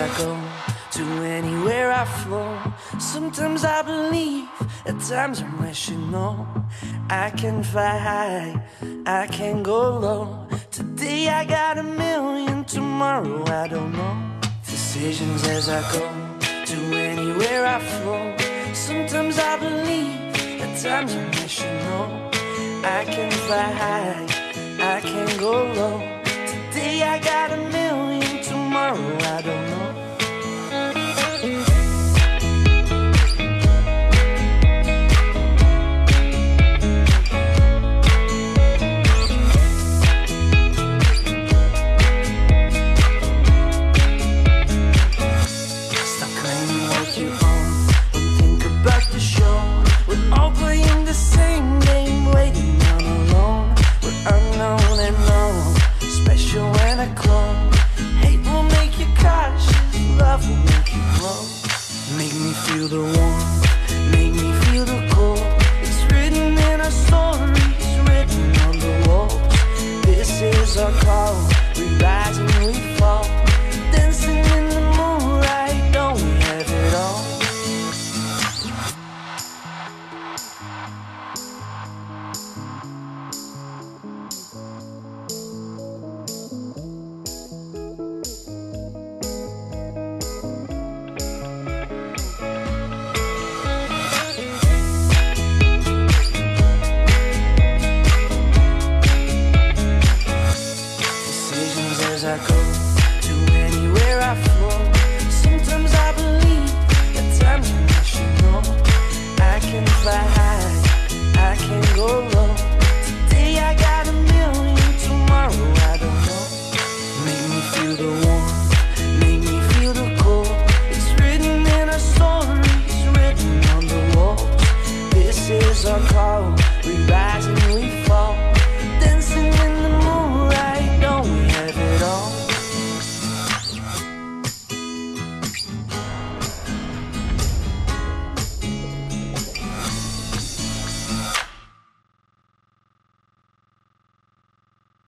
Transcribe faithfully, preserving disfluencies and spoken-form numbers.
go, to anywhere I flow. Sometimes I believe, at times I'm rational. I can fly high, I can go low. Today I got a million, tomorrow I don't know. Decisions as I go, to anywhere I flow. Sometimes I believe, at times I'm rational. I can fly high, I can go low. Today I got a million, tomorrow I don't know. Stop claiming what you own and think about the show. We're all playing the same game, waiting on alone. We're unknown and known, special when I clone. Hate will make you cautious, love will make you glow. Make me feel the warmth, make me feel the cold. It's written in our stories, written on the walls. This is our call, we rise and we fall. Dancing in the moonlight, don't we have it all? As I go, to anywhere I flow. Sometimes I believe, at times I'm rational. I can fly high, I can go low. Today I got a million, tomorrow I don't know. Make me feel the warmth, make me feel the cold. It's written in our stories, written on the walls. This is our call,